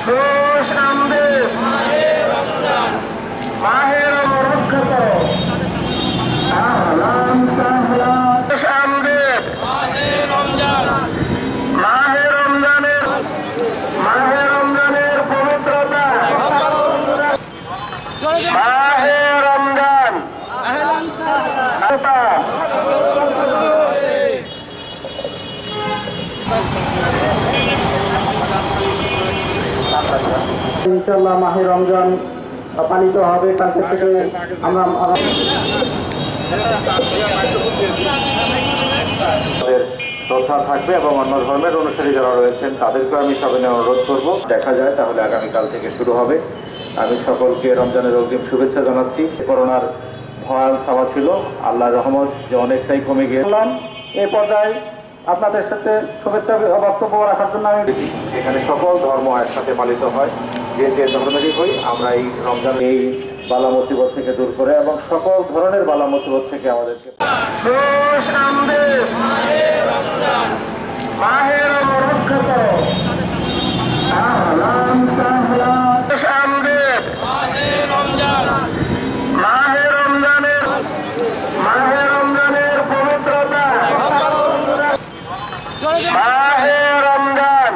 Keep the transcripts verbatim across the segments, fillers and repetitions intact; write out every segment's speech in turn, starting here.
খুশ আমদের মাহের রক্ষা করো আহলান সাহলান খুশ আমদের মাহে রমজানের মাহে রমজানের পবিত্রতা মাহে রমজান ইনশাআল্লাহ মাহে রমজান পালিত হবে কালকে থেকে আমরা শ্রদ্ধা থাকবে এবং অন্য ধর্মের অনুসারী যারা রয়েছেন তাদেরকে আমি সবিনয় অনুরোধ করব। দেখা যায় তাহলে আগামীকাল থেকে শুরু হবে। আমি সকলকে রমজানের অগ্রিম শুভেচ্ছা জানাচ্ছি। করোনার ভয়াল সভা ছিল, আল্লাহর রহমত যে অনেকটাই কমে গিয়েছিলাম। এই পর্যায়ে আপনাদের সাথে শুভেচ্ছা বক্তব্য রাখার জন্য আমি এখানে সকল ধর্ম একসাথে পালিত হয়। যে যে ধর্মেরই হই আমরা এই রমজান এই বালা মুসিবত থেকে দূর করে এবং সকল ধরনের বালা মুসিবত থেকে আমাদেরকে মাহে রমজান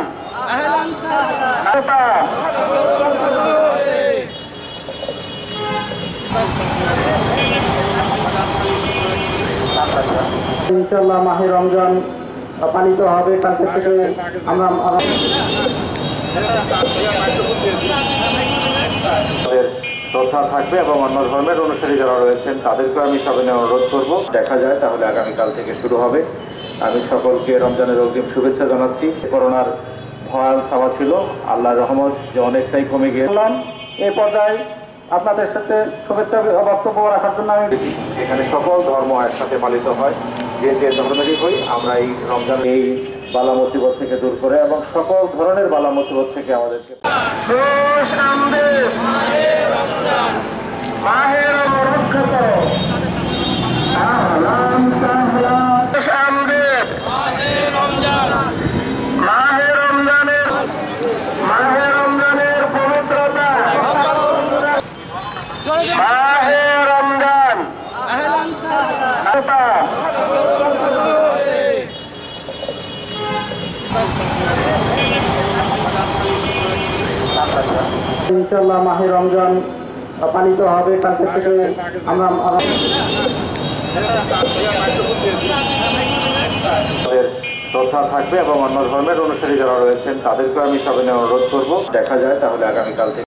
ইনশাআল্লাহ মাহে রমজান পালিত হবে কালকে থেকে আমরা শ্রদ্ধা থাকবে এবং অন্য ধর্মের অনুসারী যারা রয়েছেন তাদেরকে আমি সবিনয় অনুরোধ করব। দেখা যায় তাহলে আগামীকাল থেকে শুরু হবে। আমি সকলকে রমজানের অগ্রিম শুভেচ্ছা জানাচ্ছি। করোনার ভয়াল সভা ছিল, আল্লাহর রহমত যে অনেকটাই কমে গিয়েছিলাম। এই পর্যায়ে আপনাদের সাথে শুভেচ্ছা বক্তব্য রাখার জন্য আমি এখানে সকল ধর্ম একসাথে পালিত হয়। যে যে ধর্মেরই হই আমরা এই রমজান এই বালা মুসিবত থেকে দূর করে এবং সকল ধরনের বালা মুসিবত থেকে আমাদেরকে রক্ষা করো আহলান সাহলান খুশ আমদের মাহে রমজানের মাহে রমজানের পবিত্রতা মাহে রমজান ইনশাআল্লাহ মাহে রমজান পালিত হবে কালকে থেকে আমরা শ্রদ্ধা থাকবে এবং অন্য ধর্মের অনুসারী যারা রয়েছেন তাদেরকে আমি সবিনয় অনুরোধ করব। দেখা যায় তাহলে আগামীকাল থেকে